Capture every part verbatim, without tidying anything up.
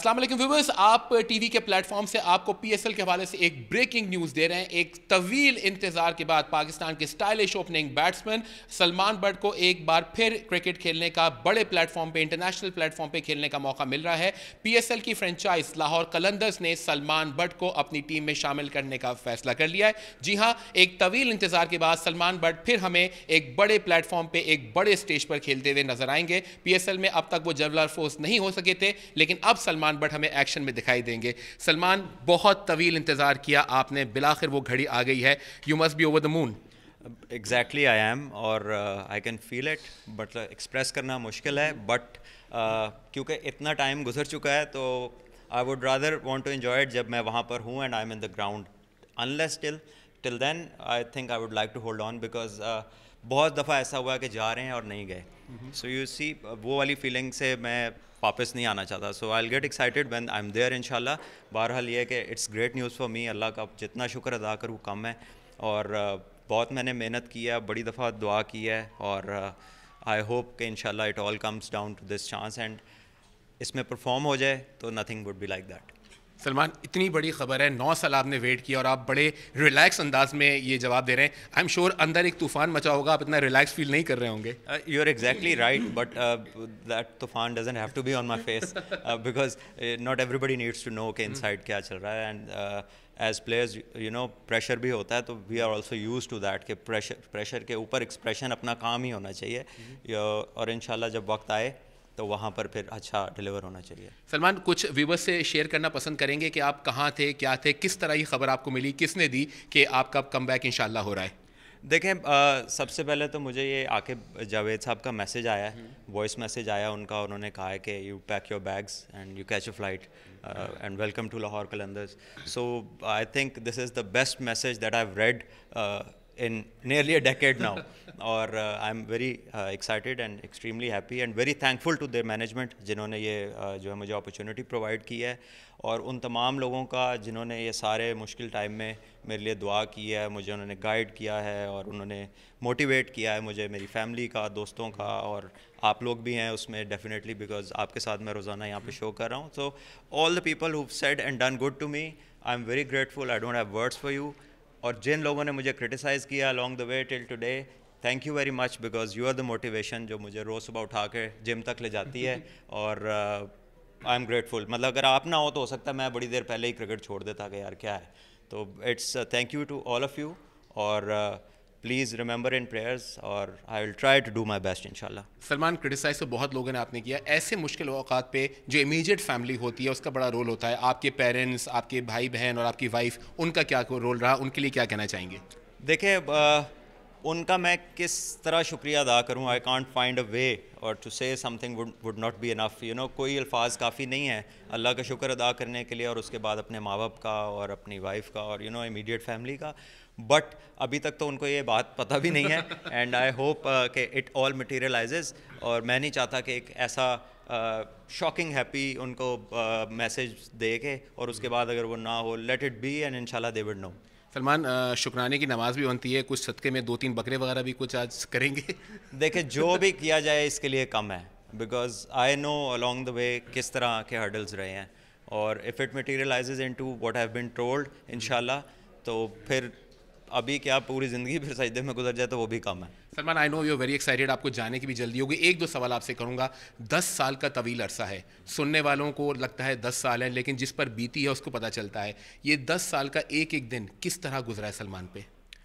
अस्सलाम वालेकुम व्यूअर्स, आप टीवी के प्लेटफॉर्म से आपको पीएसएल के हवाले से एक ब्रेकिंग न्यूज़ दे रहे हैं। एक तवील इंतज़ार के बाद पाकिस्तान के stylish opening batsman Salman Butt को एक बार फिर क्रिकेट खेलने का बड़े प्लेटफॉर्म पे, इंटरनेशनल प्लेटफॉर्म पे खेलने का मौका मिल रहा है। पीएसएल की फ्रेंचाइज लाहौर कलंदर्स ने सलमान बट को अपनी टीम में शामिल करने का फैसला कर लिया है। जी हाँ, एक तवील इंतज़ार के बाद सलमान बट फिर हमें एक बड़े प्लेटफॉर्म पे, एक बड़े स्टेज पर खेलते हुए नजर आएंगे। पीएसएल में अब तक वो जबलर फोर्स नहीं हो सके थे, लेकिन अब सलमान बट हमें एक्शन में दिखाई देंगे। सलमान, बहुत तवील इंतजार किया आपने, बिलाखिर वो घड़ी आ गई है। You must be over the moon. Exactly I am, और I can feel it, but express करना मुश्किल है। बट uh, क्योंकि इतना टाइम गुजर चुका है, तो I would rather want to enjoy it जब मैं वहाँ पर हूँ and I am in the ground. Unless till till then I think I would like to hold on, because बहुत दफ़ा ऐसा हुआ कि जा रहे हैं और नहीं गए। सो यू सी, वो वाली फीलिंग से मैं वापस नहीं आना चाहता। So I will get excited when I am there इंशाल्लाह। बहरहाल ये है कि it's great news for me. अल्लाह का जितना शुक्र अदा करूँ कम है, और uh, बहुत मैंने मेहनत की है, बड़ी दफ़ा दुआ की है, और आई होप कि इंशाल्लाह it all comes down to this chance and इसमें परफॉर्म हो जाए तो nothing would be like that. Salman, इतनी बड़ी खबर है, नौ साल आपने वेट किया और आप बड़े रिलैक्स अंदाज में ये जवाब दे रहे हैं। आई एम श्योर अंदर एक तूफान मचा होगा, आप इतना रिलैक्स फील नहीं कर रहे होंगे। You are exactly right, but that तूफान doesn't have to be on my face, because not everybody needs to know कि इनसाइड क्या चल रहा है। And as players you know pressure भी होता है, तो we are also use to that कि प्रेशर प्रेशर के ऊपर एक्सप्रेशन अपना काम ही होना चाहिए, और इंशाल्लाह जब वक्त आए तो वहाँ पर फिर अच्छा डिलीवर होना चाहिए। सलमान, कुछ व्यूवर्स से शेयर करना पसंद करेंगे कि आप कहाँ थे, क्या थे, किस तरह ये खबर आपको मिली, किसने दी कि आपका कम बैक इंशाल्लाह हो रहा है? देखें, आ, सबसे पहले तो मुझे ये आके जावेद साहब का मैसेज आया है, वॉइस मैसेज आया उनका। उन्होंने कहा है कि you pack your bags and you catch a flight and welcome to Lahore Qalandars. So I think this is the best message that I have read in nearly a decade now, और uh, I'm very uh, excited and extremely happy and very thankful to their management जिन्होंने ये uh, जो है मुझे opportunity provide की है, और उन तमाम लोगों का जिन्होंने ये सारे मुश्किल टाइम में मेरे लिए दुआ की है, मुझे उन्होंने गाइड किया है और उन्होंने मोटिवेट किया है मुझे, मेरी फैमिली का, दोस्तों का, और आप लोग भी हैं उसमें डेफिनेटली, बिकॉज आपके साथ मैं रोज़ाना यहाँ पे शो कर रहा हूँ। So all the people who said and done good to me, I am very grateful, I don't have words for you. और जिन लोगों ने मुझे क्रिटिसाइज़ किया along the way till today, thank you very much, because you are the motivation जो मुझे रोज़ सुबह उठा के जिम तक ले जाती है, और आई एम ग्रेटफुल। मतलब अगर आप ना हो तो हो सकता है मैं बड़ी देर पहले ही क्रिकेट छोड़ देता कि यार क्या है। तो it's thank you to all of you, और प्लीज़ रिमेंबर इन प्रेयर्स, और I will try to do my best इंशाल्लाह। सलमान, क्रिटिसाइज तो बहुत लोगों ने आपने किया, ऐसे मुश्किल औकात पे जो इमीडिएट फैमिली होती है उसका बड़ा रोल होता है। आपके पेरेंट्स, आपके भाई बहन और आपकी वाइफ, उनका क्या रोल रहा, उनके लिए क्या कहना चाहेंगे? देखिए, uh, उनका मैं किस तरह शुक्रिया अदा करूँ, आई कॉन्ट फाइंड अ वे और to say something would would not be enough, you know, कोई अल्फाज काफ़ी नहीं है अल्लाह का शुक्र अदा करने के लिए, और उसके बाद अपने माँ बाप का और अपनी वाइफ का और यू नो इमीडिएट फैमिली का। बट अभी तक तो उनको ये बात पता भी नहीं है, एंड आई होप कि इट ऑल मटीरियलाइजेज, और मैं नहीं चाहता कि एक ऐसा शॉकिंग uh, हैप्पी उनको मैसेज uh, दे के और उसके बाद अगर वो ना हो, लेट इट बी एंड इंशाल्लाह दे वुड नो। सलमान, शुक्राने की नमाज भी बनती है, कुछ सदक़े में दो तीन बकरे वगैरह भी कुछ आज करेंगे? देखिए, जो भी किया जाए इसके लिए कम है, because I know along the way किस तरह के हर्डल्स रहे हैं, और if it materialises into what have been told इंशाल्लाह, तो फिर अभी क्या पूरी ज़िंदगी फिर सजदे में गुजर जाए तो वो भी कम है। Salman, I know you are very excited, आपको जाने की भी जल्दी होगी। एक दो सवाल आपसे करूंगा। दस साल का तवील अरसा है, सुनने वालों को लगता है दस साल है, लेकिन जिस पर बीती है उसको पता चलता है। ये दस साल का एक एक दिन किस तरह गुजरा है सलमान पे?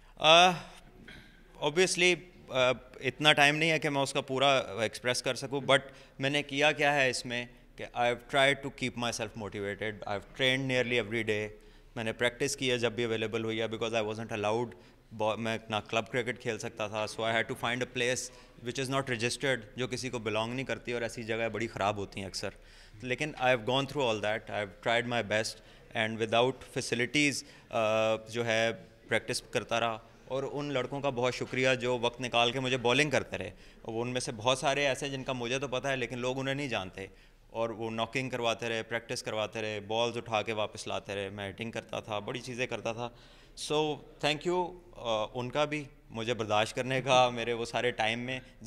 ऑब्वियसली uh, uh, इतना टाइम नहीं है कि मैं उसका पूरा एक्सप्रेस कर सकूँ, बट मैंने किया क्या है इसमें कि I have tried to keep myself motivated, I have trained nearly every day, मैंने प्रैक्टिस की है जब भी अवेलेबल हुई है, बिकॉज आई वाजंट अलाउड, मैं ना क्लब क्रिकेट खेल सकता था, so I had to find a place which is not registered, जो किसी को बिलोंग नहीं करती, और ऐसी जगह बड़ी ख़राब होती हैं अक्सर। लेकिन I have gone through all that, I have tried my best, and without facilities जो है प्रैक्टिस करता रहा, और उन लड़कों का बहुत शुक्रिया जो वक्त निकाल के मुझे बॉलिंग करते रहे। वो उनमें से बहुत सारे ऐसे जिनका मुझे तो पता है लेकिन लोग उन्हें नहीं जानते, और वो नॉकिंग करवाते रहे, प्रैक्टिस करवाते रहे, बॉल्स उठा के वापस लाते रहे, मैं हिटिंग करता था, बड़ी चीज़ें करता था। सो थैंक यू उनका भी, मुझे बर्दाश्त करने का, मेरे वो सारे टाइम में जब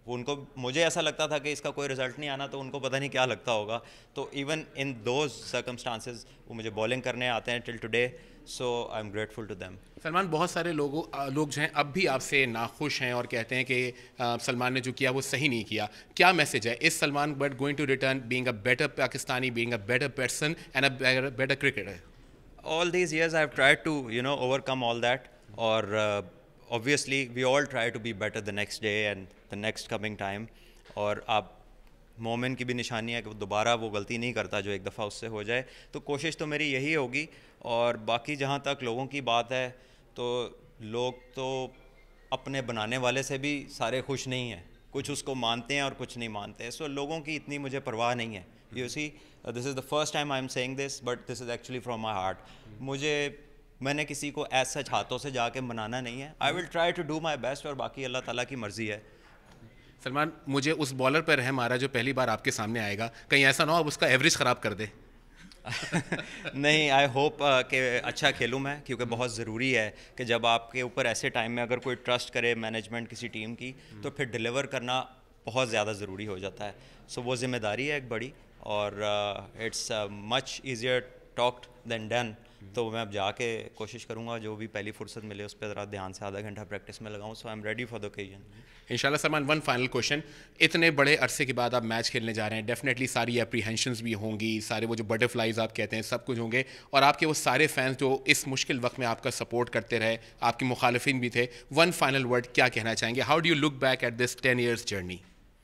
ان کو مجھے ایسا لگتا تھا کہ اس کا کوئی رزلٹ نہیں آنا تو ان کو پتہ نہیں کیا لگتا ہوگا. تو ایون ان دوز سرکمسٹانسز وہ مجھے بالنگ کرنے آتے ہیں till today, so I am grateful to them. Salman, بہت سارے لوگوں لوگ جو ہیں اب بھی آپ سے ناخوش ہیں اور کہتے ہیں کہ سلمان نے جو کیا وہ صحیح نہیں کیا. کیا میسج ہے؟ Is Salman Butt going to return being a better Pakistani, being a better person and a better cricketer? All these years I have tried to, you know, overcome all that, or uh, obviously we all try to be better the next day and the next coming time. اور آپ مومن کی بھی نشانی ہے کہ وہ دوبارہ وہ غلطی نہیں کرتا جو ایک دفعہ اس سے ہو جائے. تو کوشش تو میری یہی ہوگی. اور باقی جہاں تک لوگوں کی بات ہے تو لوگ تو اپنے بنانے والے سے بھی سارے خوش نہیں ہیں, کچھ اس کو مانتے ہیں اور کچھ نہیں مانتے. سو لوگوں کی اتنی مجھے پرواہ نہیں ہے. You see, this is the first time I am seeing this, but this is actually from my heart. مجھے میں نے کسی کو ایز سچ ہاتھوں سے جا کے بنانا نہیں ہے. I will try to do my best, اور باقی اللہ تعالیٰ کی مرضی ہے. سلمان, مجھے اس بالر پہ رحم آ رہا ہے جو پہلی بار آپ کے سامنے آئے گا, کہیں ایسا نہ ہو اب اس کا ایوریج خراب کر دے. نہیں, آئی ہوپ کہ اچھا کھیلوں میں, کیونکہ بہت ضروری ہے کہ جب آپ کے اوپر ایسے ٹائم میں اگر کوئی ٹرسٹ کرے مینجمنٹ کسی ٹیم کی تو پھر ڈیلیور کرنا بہت زیادہ ضروری ہو جاتا ہے. سو وہ ذمہ داری ہے ایک بڑی, اور it's much easier talked than done. تو میں اب جا کے کوشش کروں گا جو بھی پہلی فرصت ملے اس پہ ذرا دھیان سے آدھا گھنٹہ پریکٹس میں لگاؤں. So I am ready for the occasion. انشاءاللہ. Salman, one final question. اتنے بڑے عرصے کے بعد آپ میچ کھیلنے جا رہے ہیں, ڈیفینیٹلی ساری اپریہینشنز بھی ہوں گی, سارے وہ جو بٹر فلائز آپ کہتے ہیں سب کچھ ہوں گے, اور آپ کے وہ سارے فینس جو اس مشکل وقت میں آپ کا سپورٹ کرتے رہے, آپ کے مخالفین بھی تھے. ون فائنل ورڈ کیا کہنا چاہیں گے؟ How do you look back at this ten years journey?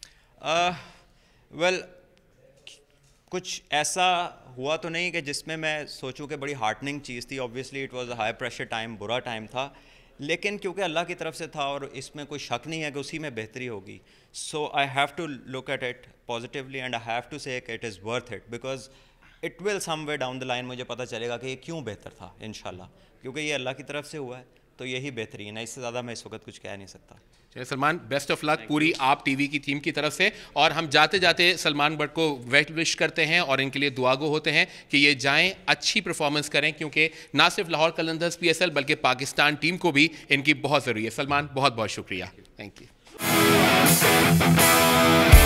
Well, کچھ ایسا ہوا تو نہیں کہ جس میں میں سوچوں کہ بڑی ہارٹننگ چیز تھی. Obviously it was a high pressure time, برا ٹائم تھا, لیکن کیونکہ اللہ کی طرف سے تھا اور اس میں کوئی شک نہیں ہے کہ اسی میں بہتری ہوگی. So I have to look at it positively and I have to say کہ it is worth it, because it will some way down the line مجھے پتہ چلے گا کہ یہ کیوں بہتر تھا انشاءاللہ, کیونکہ یہ اللہ کی طرف سے ہوا ہے تو یہی بہترین ہے. اس سے زیادہ میں اس وقت کچھ کہہ نہیں سکتا. سلمان, بیسٹ آف لک پوری آپ ٹی وی کی ٹیم کی طرف سے, اور ہم جاتے جاتے سلمان بٹ کو ویل وش کرتے ہیں اور ان کے لیے دعا گو ہوتے ہیں کہ یہ جائیں اچھی پرفارمنس کریں, کیونکہ نہ صرف Lahore Qalandars P S L بلکہ پاکستان ٹیم کو بھی ان کی بہت ضروری ہے. سلمان, بہت بہت شکریہ. Thank you.